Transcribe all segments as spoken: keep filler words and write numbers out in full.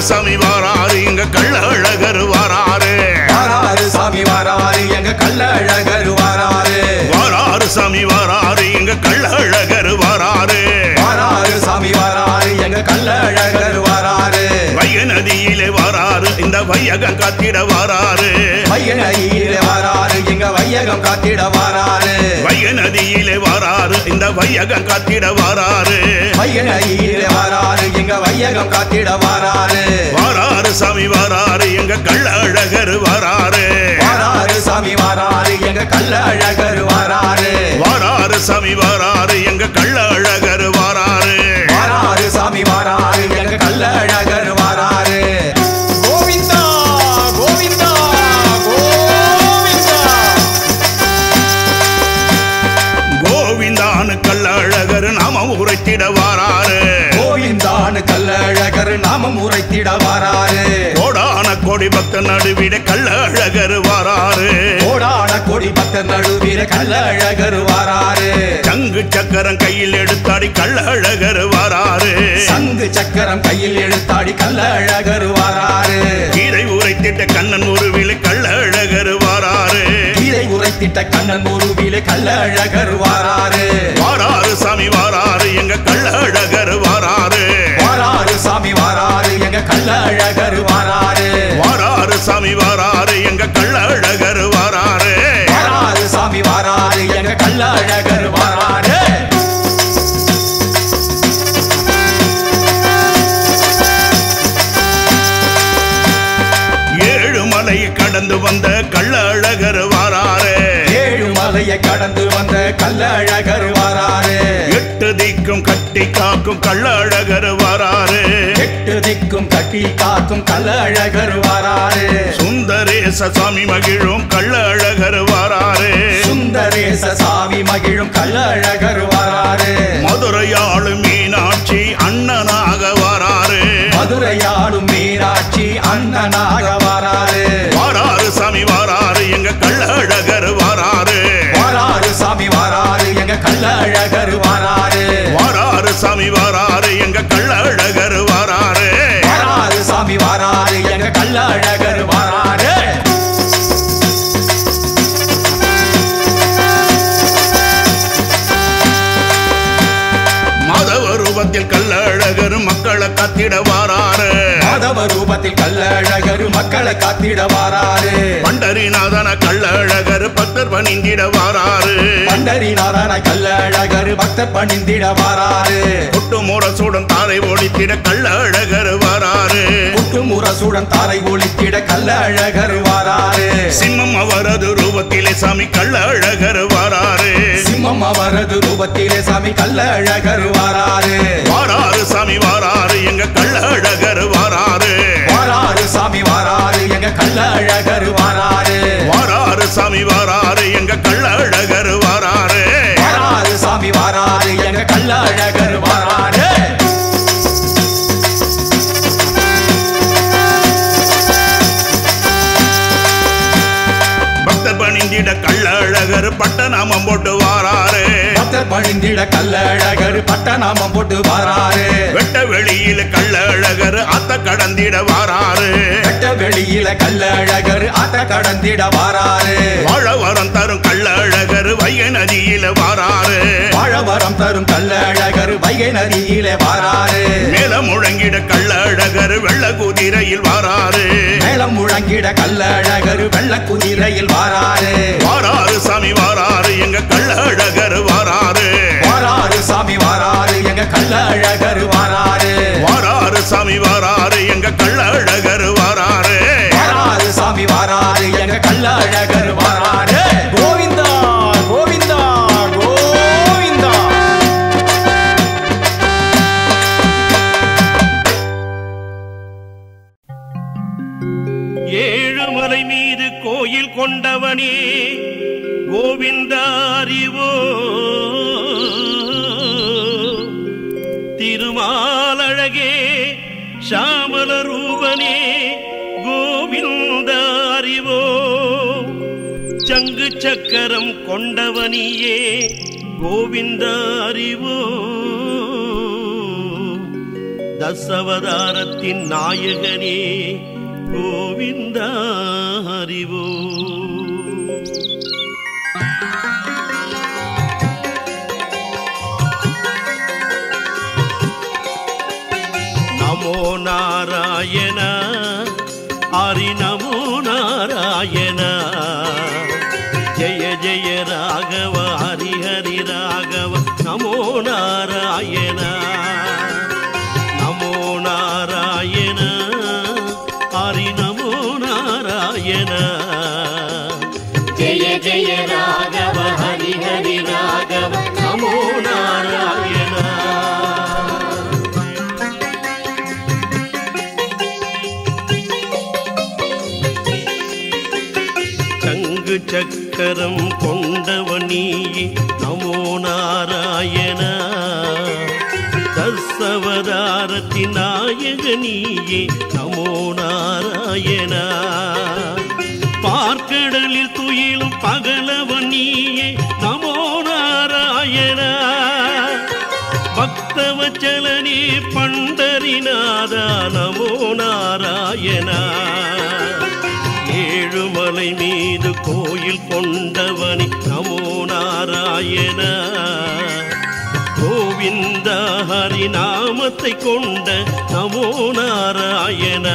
சாமி வாராரு எங்க கள்ள அழகர் வாராரு வாராரு சாமி வாராரு எங்க கள்ள அழகர் வாராரு வாராரு சாமி வாராரு எங்க கள்ள அழகர் வாராரு வாராரு சாமி வாராரு எங்க கள்ள அழகர் வாராரு வைய நதியிலே வாராரு இந்த வையகம் காத்திட வாராரு வைய நதியிலே வாராரு எங்க வையகம் காத்திட வாராரு வைய நதியிலே வாராரு இந்த வையகம் காத்திட வாராரு வைய நதியிலே வாராரு எங்க வையகம் காத்திட வாராரு வாராரு சாமி வாராரு எங்க கள்ள அழகர் வாராரு வாராரு சாமி வாராரு எங்க கள்ள அழகர் வாராரு வாராரு சாமி வாராரு எங்க கள்ள அழகர் வாராரு வாராரு சாமி வாராரு எங்க கள்ள அழகர் வாராரு கோவிந்தா கோவிந்தா கோவிந்தா கோவிந்தானு கள்ள அழகர் நாம உரைத்திட வாராரு கோவிந்தானு கள்ள அழகர் நாமம் உரைத்திட வாராரு கோடான கோடி பக்த நடுவிட கள்ள அழகர் வாராரு கோடான கோடி பக்தர் நடுவில கள்ள அழகர் வாராரு சங்கு சக்கரம் கையில் எடுத்தாடி கள்ள அழகர் வாராரு சங்கு சக்கரம் கையில் எடுத்தாடி கள்ள அழகர் வாராரு கீரை உரைத்திட்ட கண்ணன் உருவில கள்ள அழகர் வாராரு கீரை உரைத்திட்ட கண்ணன் உருவில கள்ள அழகர் வாராரு வாராரு சாமி வாராரு எங்க கள்ள அழகர் வாராரு வாராரு சாமி வாராரு எங்க கள்ள அழகர் வாராரு வாராரு சாமி வாராரு எங்க கள்ள அழகர் வாராரு வாராரு சாமி வாராரு எங்க கள்ள அழகர் வாராரு ஏழு மலையை கடந்து வந்த கள்ள அழகர் வாராரு ஏழு மலையை கடந்து வந்த கள்ள அழகர் வாராரு எட்டு திக்கும் கட்டி காக்கும் கள்ள அழகர் வாராரு எட்டு திக்கும் கட்டி காக்கும் கள்ள அழகர் வாராரு சுந்தரேச சாமி மகிழும் கள்ள அழகர் வாராரு சுந்தரேச சாமி மகிழும் கள்ள அழகர் வாராரு மதுரையாளு மீனாட்சி அண்ணனாக வாராரு மதுரையாளும் மீனாட்சி அண்ணனாக வாராரு வாராரு சாமி வாராரு எங்க கள்ள அழகர் வாராரு வாராரு சாமி வாராரு எங்க கள்ள அழகர் வாராரு வாராரு சாமி வாராரு எங்க கள்ள அழகர் வாராரு வாராரு சாமி வாராரு எங்க கள்ள அழகர் வாராரு மாதவ ரூபத்தில் கள்ள அழகர் மக்களை காத்திட வாராரு மாதவ ரூபத்தில் கள்ள அழகர் மக்களை காத்திட வாராரு பண்டரிநாதன கள்ள அழகர் பக்தர் பணிந்திட வாராரு பண்டரிநாதன கள்ள அழகர் பக்தர் பணிந்திட வாராரு கொட்டு முரசுடன் தாரை ஓடித்திட கள்ள அழகர் வாராரு கொட்டு முரசுடன் தாரை ஒளித்திட கள்ள அழகர் வாராரு சிம்மம் அவரது ரூபத்திலே சாமி கள்ள அழகர் வாராரு சிம்மம் அவரது ரூபத்திலே சாமி கள்ள அழகர் வாராரு வாராரு சாமி வாராரு எங்க கள்ள அழகர் வாராரு வாராரு சாமி வாராரு எங்க கள்ள அழகர் வாராரு வாராரு சாமி வாராரு எங்க கள்ள அழகர் வாராரு வாராரு சாமி வாராரு எங்க கள்ள அழகர் வாராரு பக்தர் பணிந்திட கள்ள அழகர் பட்டநாமம் போட்டு வாராரு பக்தர் பணிந்திட கள்ள அழகர் பட்டநாமம் போட்டு வாராரு வெட்ட வெளியில கள்ள அழகர் அத்த கடந்திட வாராரு வெட்ட வெளியில கள்ள அழகர் ஆத்த கடந்திட வாராரு வாழவரம் தரும் கள்ள அழகர் வைகை நதியில வாராரு வாழவரம் தரும் கள்ள அழகர் வைகை நதியிலே வாராரு மேலம் முழங்கிட கள்ள அழகர் வெள்ள குதிரையில் வாராரு மேளம் முழங்கிட கள்ள அழகர் வெள்ள குதிரையில் வாராரு வாராரு சாமி வாராரு எங்க கள்ள அழகர் வாராரு வாராரு சாமி வாராரு எங்க கள்ள அழகர் வாராரு வாராரு சாமி வாராரு எங்க கள்ள அழகர் வாராரு வாராரு சாமி வாராரு எங்க கள்ள அழகர் வாராரு கோவிந்தா கோவிந்தா கோவிந்தா ஏழுமலை மீது கோயில் கொண்டவனே கோவிந்தாரிவோ திருமாலழகே ஷாமல ரூபனே கோவிந்தாரிவோ சங்கு சக்கரம் கொண்டவனியே கோவிந்தாரிவோ தசவதாரத்தின் நாயகனே கோவிந்தா ஹரிவோ. நமோ நாராயண ஹரி நமோ நாராயண ஜய ஜய ராகவ ஹரி ஹரி ராகவ நமோ நாராயண நமோ நாராயண ஹரி நமோ நாராயண ஜய ஜய ராகவ ஹரி ஹரி ராகவ நமோ நாராயண. சங்கு சக்கரம் கொண்டவனியே நமோ நாராயண தசவதாரத்தின் நாயகனியே நமோ நாராயண பார்க்கடலில் துயிலும் பகலவனியே நமோ நாராயண பக்தவச்சலனே பண்டரிநாதா நமோ நாராயண ஏழுமலை மீது கோயில் கொண்டவனி நமோ நாராயண கோவிந்த ஹரி நாமத்தை கொண்ட நமோ நாராயண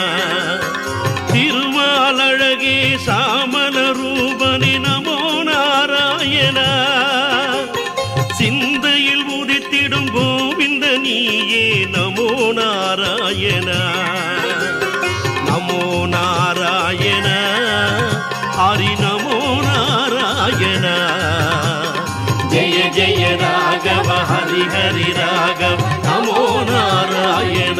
திருமாலழகே சாமல ரூபனி நமோ நாராயண சிந்தையில் உதித்திடும் கோவிந்த நீயே நமோ நாராயண நமோ நாராயண ஹரி நமோ நாராயண ஜய ஜய ராகவ ஹரி ஹரி ராகவ நமோ நாராயண.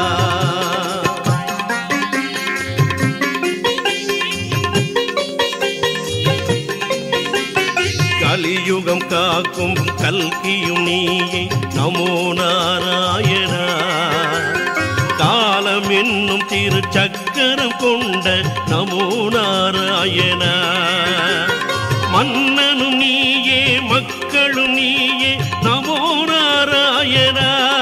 கலியுகம் காக்கும் கல்கியும் நீயே நமோ நாராயண காலம் என்னும் திருச்சக்கரம் கொண்ட நமோ நாராயண மன்னனும் நீயே மக்களும் நீயே நமோ நாராயண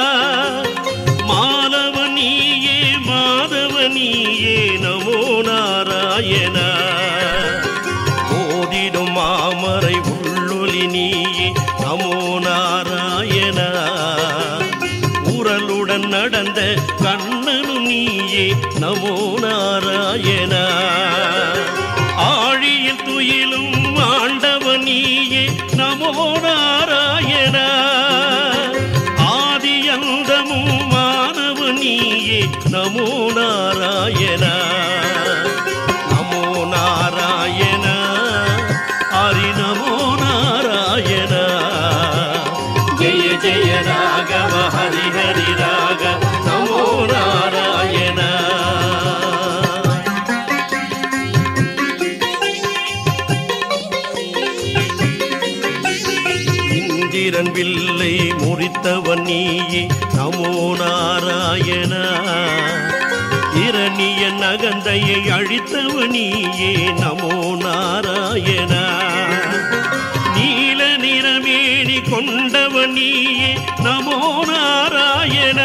மாலவ நீயே மாதவ நீயே நமோ நாராயண ஓதிடும் மாமரை உள்ளொலி நீயே நமோ நாராயண உரலுடன் நடந்த கண்ணனும் நீயே நமோ நாராயண ஆழியில் துயிலும் ஆண்டவ நீயே நமோ நாராயண ஆதி அந்தமும் மாணவ நீயே நமோ நாராயண நமோ நாராயண ஹரி நமோ நாராயண ஜய ஜய ராகவ ஹரி ஹரி ராகவ நமோ நாராயண. இந்திரன் வில்லை முறித்தவன் நீயே நமோ நாராயண இரணிய நகந்தையை அழித்தவன் நீயே நமோ நாராயண நீல நிறமேனி கொண்டவன் நீயே நமோ நாராயண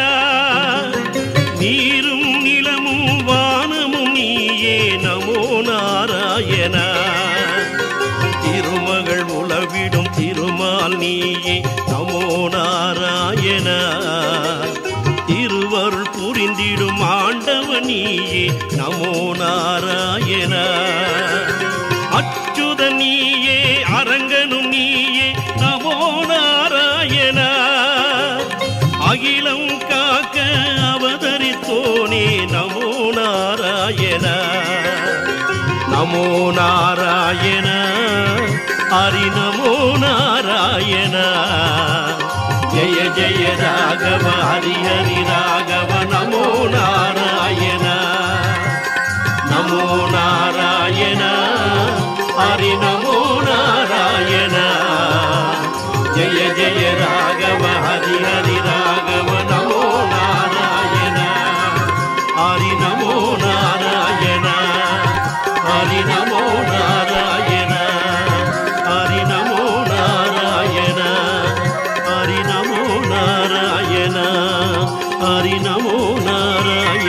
நீரும் நிலமும் வானமும் நீயே நமோ நாராயண திருமகள் உலவிடும் திருமால் நீயே நமோ நாராயண திருவருள் புரிந்திடும் ஆண்டவ நீயே நமோ நாராயண அச்சுத நீயே அரங்கனும் நீயே நமோ நாராயண அகிலம் காக்க அவதரித்தோனே நமோ நாராயண நமோ நாராயண ஹரி நமோ நாராயண ஜய ஜய ராகவ ஹரி ஹரி ராகவ நமோ நாராயண நமோ நாராயண ஹரி நமோ நாராயண ஜய ஜய ராகவ ஹரி ஹரி ராகவ நமோ நாராயண ஹரி நமோ நாராயண ஹரி நமோ நாராயண ஹரி நமோ நாராயண ஹரி நமோ நாராயண ஹரி நமோ நாராயண.